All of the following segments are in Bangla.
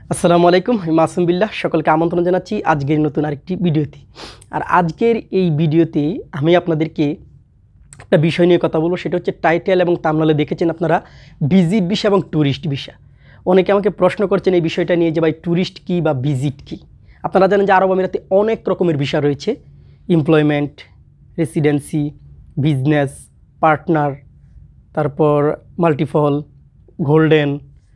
আসসালামু আলাইকুম, আমি মাসুম বিল্লাহ সকলকে আমন্ত্রণ জানাচ্ছি আজকের নতুন আরেকটি ভিডিওতে। আর আজকের এই ভিডিওতে আমি আপনাদেরকে একটা বিষয় নিয়ে কথা বলবো, সেটা হচ্ছে টাইটেল এবং থাম্বনেলে দেখেছেন আপনারা ভিজিট ভিসা এবং ট্যুরিস্ট ভিসা। অনেকে আমাকে প্রশ্ন করছেন এই বিষয়টা নিয়ে যে ভাই ট্যুরিস্ট কী বা ভিজিট কী। আপনারা জানেন যে আরব আমিরাতে অনেক রকমের ভিসা রয়েছে, এমপ্লয়মেন্ট, রেসিডেন্সি, বিজনেস, পার্টনার, তারপর মাল্টিফল, গোল্ডেন,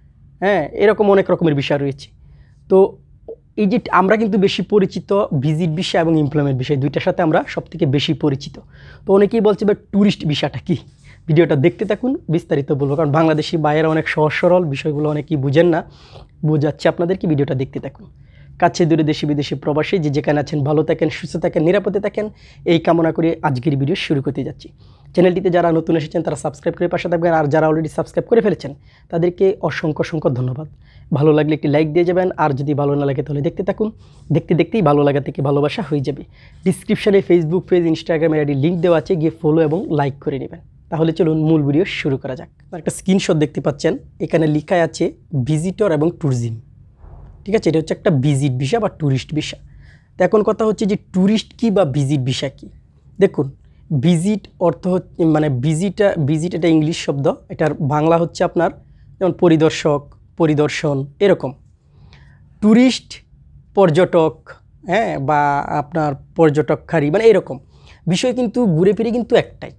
এরকম অনেক রকমের বিষয় রয়েছে। তো এই যে আমরা কিন্তু বেশি পরিচিত ভিজিট ভিসা এবং এমপ্লয়মেন্ট বিষয় দুইটার সাথে আমরা সবথেকে বেশি পরিচিত। তো অনেকেই বলছে ভাই ট্যুরিস্ট ভিসাটা কি, ভিডিওটা দেখতে থাকুন, বিস্তারিত বলবো, কারণ বাংলাদেশি বাইরে অনেক সহজ সরল বিষয়গুলো অনেকেই বুঝেন না, বোঝাচ্ছে আপনাদেরকে, ভিডিওটা দেখতে থাকুন। কাছে দূরে দেশি বিদেশি প্রবাসী যে যেখানে আছেন ভালো থাকেন, সুস্থ থাকেন, নিরাপদে থাকেন, এই কামনা করে আজকের ভিডিও শুরু করতে যাচ্ছি। চ্যানেলটিতে যারা নতুন এসেছেন তারা সাবস্ক্রাইব করে পাশে থাকবেন, আর যারা অলরেডি সাবস্ক্রাইব করে ফেলেছেন তাদেরকে অসংখ্য অসংখ্য ধন্যবাদ। ভালো লাগলে একটি লাইক দিয়ে যাবেন, আর যদি ভালো না লাগে তাহলে দেখতে থাকুন, দেখতে দেখতেই ভালো লাগা থেকে ভালোবাসা হয়ে যাবে। ডিসক্রিপশানে ফেসবুক পেজ, ইনস্টাগ্রামের আইডি লিঙ্ক দেওয়া আছে, গিয়ে ফলো এবং লাইক করে নেবেন। তাহলে চলুন মূল ভিডিও শুরু করা যাক। একটা স্ক্রিনশট দেখতে পাচ্ছেন, এখানে লেখা আছে ভিজিটর এবং ট্যুরিজম। ঠিক আছে, এটা হচ্ছে একটা ভিজিট ভিসা বা ট্যুরিস্ট ভিসা। তো এখন কথা হচ্ছে যে ট্যুরিস্ট কি বা ভিজিট ভিসা কি। দেখুন, ভিজিট অর্থ হচ্ছে মানে ভিজিট এটা ইংলিশ শব্দ, এটার বাংলা হচ্ছে আপনার যেমন পরিদর্শক, পরিদর্শন, এরকম। ট্যুরিস্ট পর্যটক, বা আপনার পর্যটকখারি, মানে এরকম বিষয় কিন্তু ঘুরে ফিরে কিন্তু একটাই।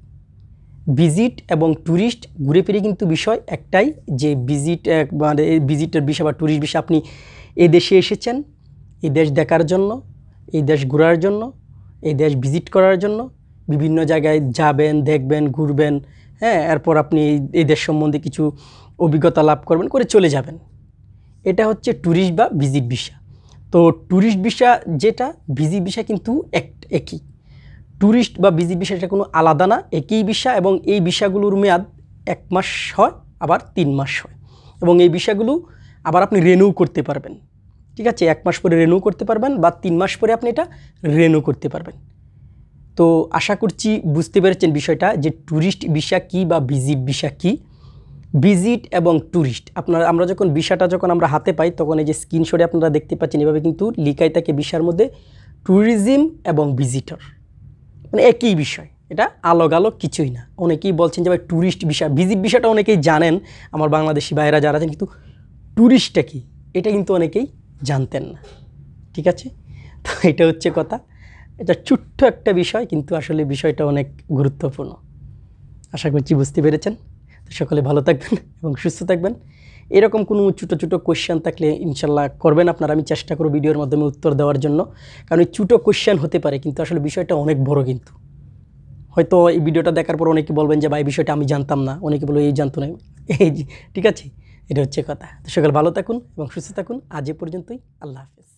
ভিজিট এবং ট্যুরিস্ট ঘুরে ফিরে কিন্তু বিষয় একটাই, যে ভিজিট মানে ভিজিটের বিষয় বা ট্যুরিস্ট বিষয়, আপনি এই দেশে এসেছেন এই দেশ দেখার জন্য, এই দেশ ঘোরার জন্য, এই দেশ ভিজিট করার জন্য, বিভিন্ন জায়গায় যাবেন, দেখবেন, ঘুরবেন, এরপর আপনি এই দেশ সম্বন্ধে কিছু অভিজ্ঞতা লাভ করবেন, করে চলে যাবেন। এটা হচ্ছে ট্যুরিস্ট বা ভিজিট ভিসা। তো ট্যুরিস্ট ভিসা যেটা, ভিজিট ভিসা কিন্তু একই। ট্যুরিস্ট বা ভিজিট ভিসা এটা কোনো আলাদা না, একই ভিসা, এবং এই ভিসাগুলোর মেয়াদ 1 মাস হয়, আবার 3 মাস হয়, এবং এই ভিসাগুলো আবার আপনি রেনিউ করতে পারবেন। ঠিক আছে, 1 মাস পরে রেনিউ করতে পারবেন, বা 3 মাস পরে আপনি এটা রেনিউ করতে পারবেন। তো আশা করছি বুঝতে পেরেছেন বিষয়টা, যে ট্যুরিস্ট ভিসা কী বা ভিজিট ভিসা কী। ভিজিট এবং ট্যুরিস্ট আমরা যখন ভিসাটা আমরা হাতে পাই, তখন এই যে স্ক্রিনশটে আপনারা দেখতে পাচ্ছেন এভাবে কিন্তু লিখাই থাকে ভিসার মধ্যে ট্যুরিজম এবং ভিজিটর, মানে একই বিষয়, এটা আলাদা কিছুই না। অনেকেই বলছেন যে ভাই ট্যুরিস্ট ভিসা, ভিজিট ভিসাটা অনেকেই জানেন, আমার বাংলাদেশি বাইরা যারা আছেন, কিন্তু ট্যুরিস্টটা কি এটা কিন্তু অনেকেই জানতেন না। ঠিক আছে, তো এটা হচ্ছে কথা। এটা ছোট্ট একটা বিষয়, কিন্তু আসলে বিষয়টা অনেক গুরুত্বপূর্ণ। আশা করছি বুঝতে পেরেছেন। তো সকলে ভালো থাকবেন এবং সুস্থ থাকবেন। এরকম কোনো ছোটো ছোটো কোয়েশ্চেন থাকলে ইনশাল্লাহ করবেন আপনারা, আমি চেষ্টা করব ভিডিওর মাধ্যমে উত্তর দেওয়ার জন্য, কারণ এই ছোটো কোয়েশ্চেন হতে পারে কিন্তু আসলে বিষয়টা অনেক বড়। কিন্তু হয়তো এই ভিডিওটা দেখার পর অনেকে বলবেন যে ভাই বিষয়টা আমি জানতাম না, অনেকে বলবো এই জানতো না, এই ঠিক আছে, এটা হচ্ছে কথা। তো সকলে ভালো থাকুন এবং সুস্থ থাকুন। আজ এ পর্যন্তই, আল্লাহ হাফেজ।